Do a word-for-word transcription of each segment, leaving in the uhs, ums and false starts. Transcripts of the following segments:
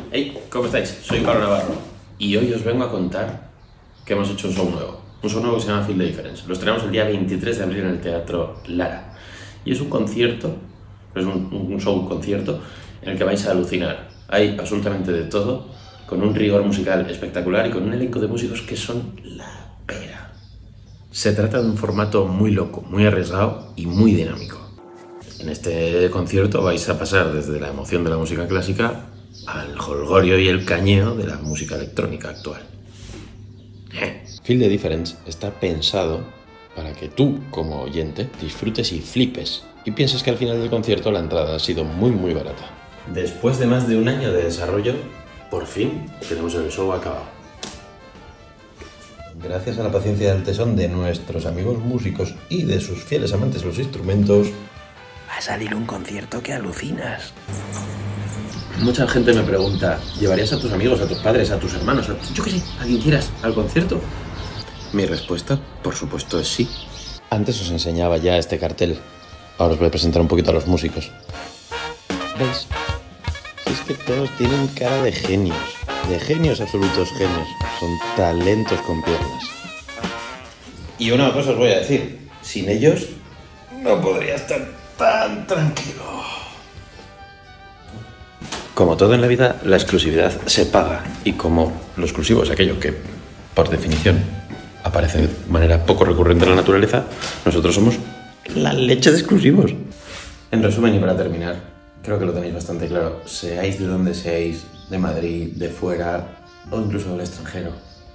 Hey, ¿cómo estáis? Soy Pablo Navarro y hoy os vengo a contar que hemos hecho un show nuevo. Un show nuevo que se llama Feel the Difference. Lo estrenamos el día veintitrés de abril en el Teatro Lara. Y es un concierto, es un, un show concierto en el que vais a alucinar. Hay absolutamente de todo, con un rigor musical espectacular y con un elenco de músicos que son la pera. Se trata de un formato muy loco, muy arriesgado y muy dinámico. En este concierto vais a pasar desde la emoción de la música clásica al jolgorio y el cañeo de la música electrónica actual. Eh. Feel the Difference está pensado para que tú, como oyente, disfrutes y flipes y pienses que al final del concierto la entrada ha sido muy muy barata. Después de más de un año de desarrollo, por fin tenemos el show acabado. Gracias a la paciencia y al tesón de nuestros amigos músicos y de sus fieles amantes de los instrumentos, va a salir un concierto que alucinas. Mucha gente me pregunta, ¿llevarías a tus amigos, a tus padres, a tus hermanos, a, yo qué sé, a quien quieras, al concierto? Mi respuesta, por supuesto, es sí. Antes os enseñaba ya este cartel. Ahora os voy a presentar un poquito a los músicos. ¿Veis? Si es que todos tienen cara de genios. De genios, absolutos genios. Son talentos con piernas. y una cosa os voy a decir, sin ellos no podría estar tan tranquilo. Como todo en la vida, la exclusividad se paga. Y como lo exclusivo es aquello que, por definición, aparece de manera poco recurrente en la naturaleza, nosotros somos la leche de exclusivos. En resumen y para terminar, creo que lo tenéis bastante claro. Seáis de donde seáis, de Madrid, de fuera o incluso del extranjero,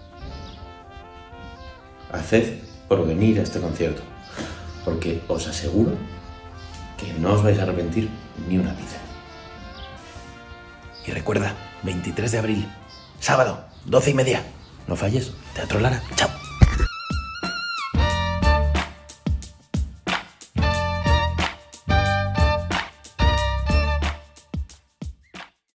haced por venir a este concierto, porque os aseguro que no os vais a arrepentir ni una pizca. Y recuerda, veintitrés de abril, sábado, doce y media. No falles, Teatro Lara. Chao.